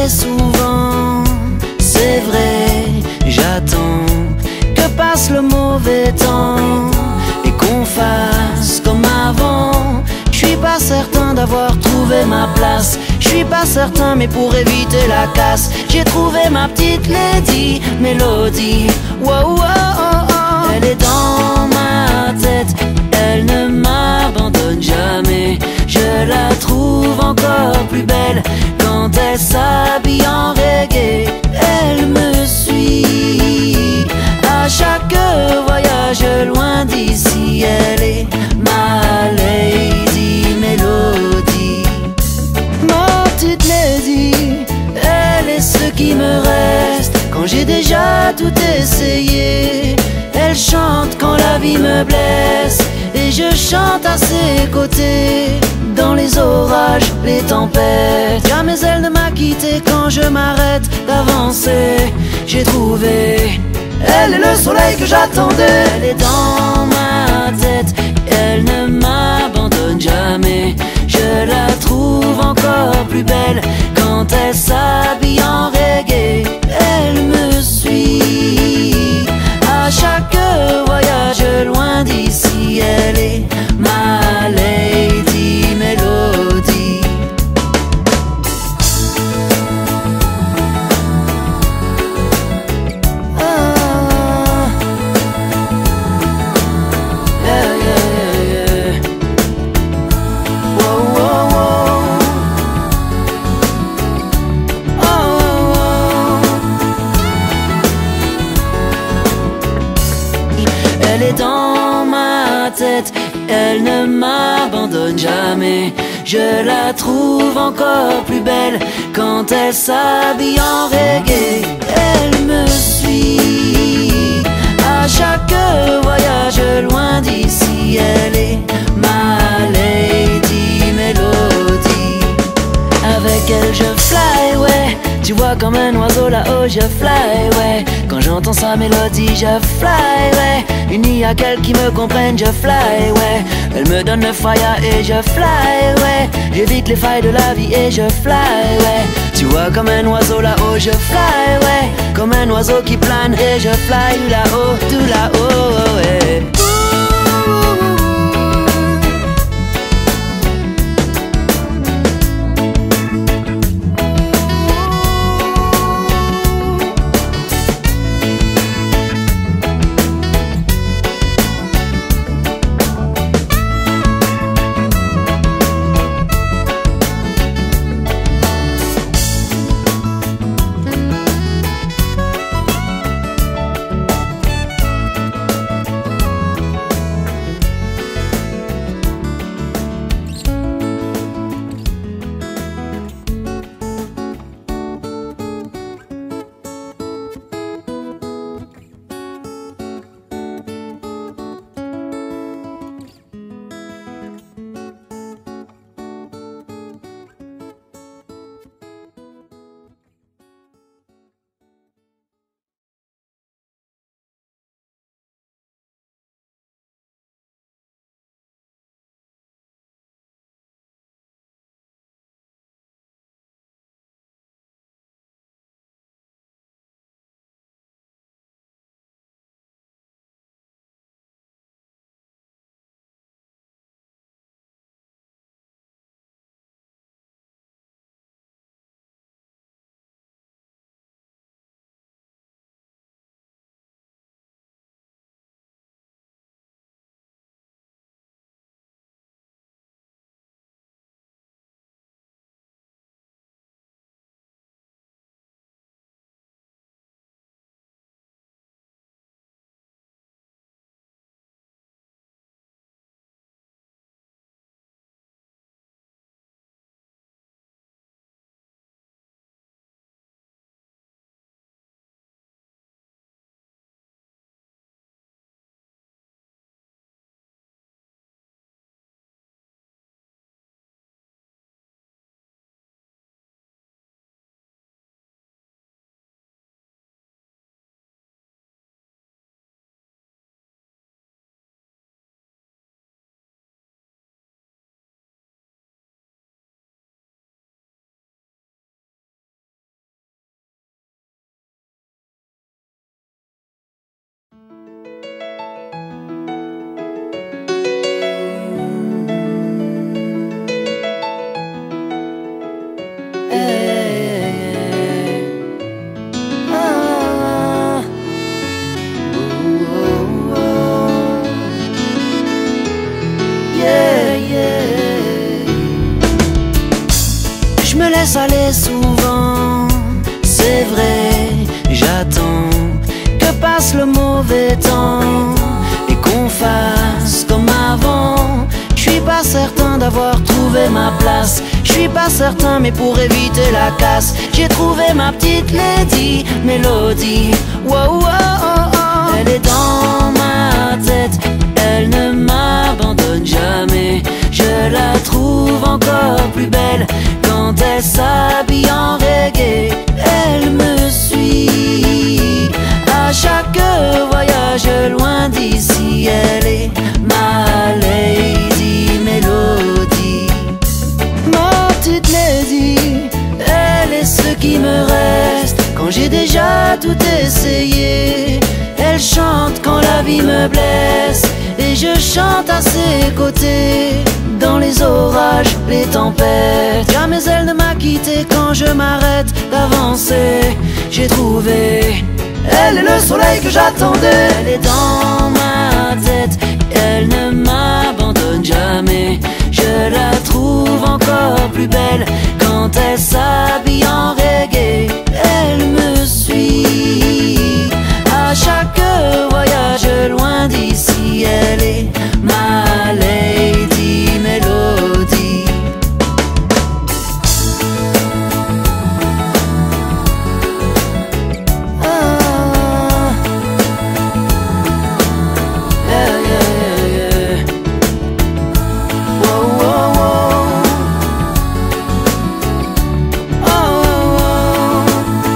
Et souvent, c'est vrai, j'attends que passe le mauvais temps et qu'on fasse comme avant. Je suis pas certain d'avoir trouvé ma place, je suis pas certain, mais pour éviter la casse, j'ai trouvé ma petite lady Mélodie. Wow, wow, oh, oh. Elle est dans ma tête, elle ne m'abandonne jamais. Je la trouve encore plus belle quand elle s'habille en reggae. Elle me suit à chaque voyage loin d'ici. Elle est ma lady Mélodie. Ma petite lady, elle est ce qui me reste quand j'ai déjà tout essayé. Elle chante quand la vie me blesse et je chante à ses côtés. Dans les orages, les tempêtes, jamais elle ne m'a quitté quand je m'arrête d'avancer. J'ai trouvé, elle est le soleil que j'attendais. Elle est dans ma tête, elle ne m'abandonne jamais. Je la trouve encore plus belle quand elle s'habille en reggae. Elle me suit à chaque voyage loin d'ici. Elle est ma lady Mélodie. Ah, yeah, yeah, yeah. Wow, wow, wow. Oh, oh, oh. Elle est dans ma tête, elle ne m'abandonne jamais. Je la trouve encore plus belle quand elle s'habille en reggae. Elle me suit à chaque voyage loin d'ici. Elle est ma lady Mélodie. Avec elle je fly, ouais. Tu vois comme un oiseau là-haut je fly, ouais. Quand j'entends sa mélodie je fly, ouais. Uni à qu'elle qui me comprenne je fly, ouais. Elle me donne le fire et je fly, ouais. J'évite les failles de la vie et je fly, ouais. Tu vois comme un oiseau là-haut je fly, ouais. Comme un oiseau qui plane et je fly là-haut, tout là-haut, ouais. pense à aller souvent. C'est vrai, j'attends que passe le mauvais temps et qu'on fasse comme avant. Je suis pas certain d'avoir trouvé ma place. Je suis pas certain, mais pour éviter la casse, j'ai trouvé ma petite lady Mélodie. Wow, wow, oh, oh. Elle est dans ma tête, elle ne m'abandonne jamais. Je la trouve encore plus belle quand elle s'habille en reggae. Elle me suit à chaque voyage loin d'ici. Elle est ma lady Mélodie. Ma petite lady, elle est ce qui me reste quand j'ai déjà tout essayé. Elle chante quand la vie me blesse et je chante à ses côtés. Dans les orages, les tempêtes, jamais elle ne m'a quitté quand je m'arrête d'avancer. J'ai trouvé, elle est le soleil que j'attendais. Elle est dans ma tête, elle ne m'abandonne jamais. Je la trouve encore plus belle quand elle s'habille en reggae. Elle me suit à chaque voyage loin d'ici. Elle est ma lady Mélodie. Ah, yeah, yeah, yeah. Wow, wow, wow. Oh, oh,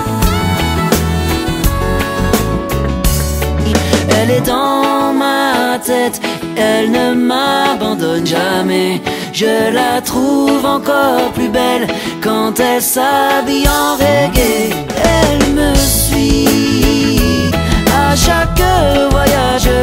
oh. Elle est dans ma tête, elle ne m'abandonne jamais. Je la trouve encore plus belle quand elle s'habille en reggae. Elle me suit à chaque voyage